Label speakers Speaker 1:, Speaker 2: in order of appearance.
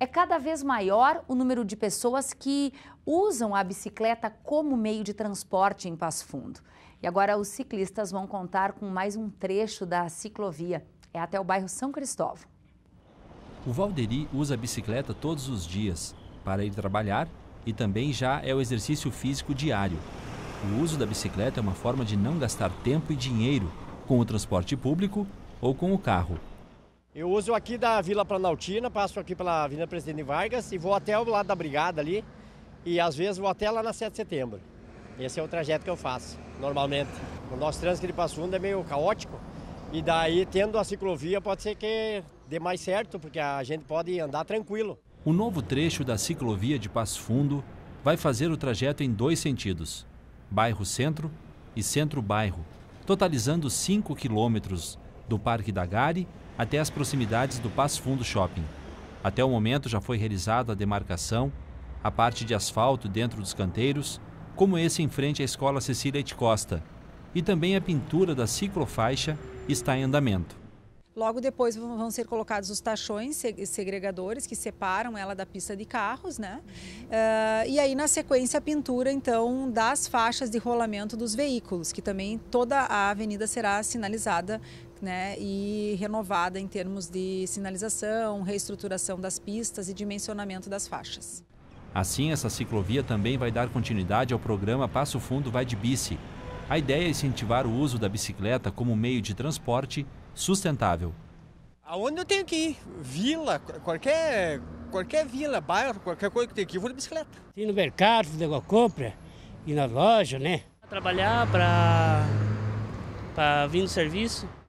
Speaker 1: É cada vez maior o número de pessoas que usam a bicicleta como meio de transporte em Passo Fundo. E agora os ciclistas vão contar com mais um trecho da ciclovia. É até o bairro São Cristóvão.
Speaker 2: O Valderi usa a bicicleta todos os dias para ir trabalhar e também já é o exercício físico diário. O uso da bicicleta é uma forma de não gastar tempo e dinheiro com o transporte público ou com o carro.
Speaker 3: Eu uso aqui da Vila Planaltina, passo aqui pela Avenida Presidente Vargas e vou até o lado da Brigada ali e às vezes vou até lá na 7 de setembro. Esse é o trajeto que eu faço, normalmente. O nosso trânsito de Passo Fundo é meio caótico e daí, tendo a ciclovia, pode ser que dê mais certo, porque a gente pode andar tranquilo.
Speaker 2: O novo trecho da ciclovia de Passo Fundo vai fazer o trajeto em 2 sentidos, bairro-centro e centro-bairro, totalizando 5 quilômetros do Parque da Gari até as proximidades do Passo Fundo Shopping. Até o momento já foi realizada a demarcação, a parte de asfalto dentro dos canteiros, como esse em frente à Escola Cecília de Costa, e também a pintura da ciclofaixa está em andamento.
Speaker 4: Logo depois vão ser colocados os tachões segregadores que separam ela da pista de carros, né? E aí na sequência a pintura então das faixas de rolamento dos veículos, que também toda a avenida será sinalizada, né, e renovada em termos de sinalização, reestruturação das pistas e dimensionamento das faixas.
Speaker 2: Assim, essa ciclovia também vai dar continuidade ao programa Passo Fundo Vai de Bici. A ideia é incentivar o uso da bicicleta como meio de transporte sustentável.
Speaker 5: Aonde eu tenho que ir, vila, qualquer vila, bairro, qualquer coisa que eu tenho que ir, eu vou de bicicleta.
Speaker 6: Ir no mercado, fazer alguma compra, ir na loja, né?
Speaker 7: Trabalhar para vir no serviço.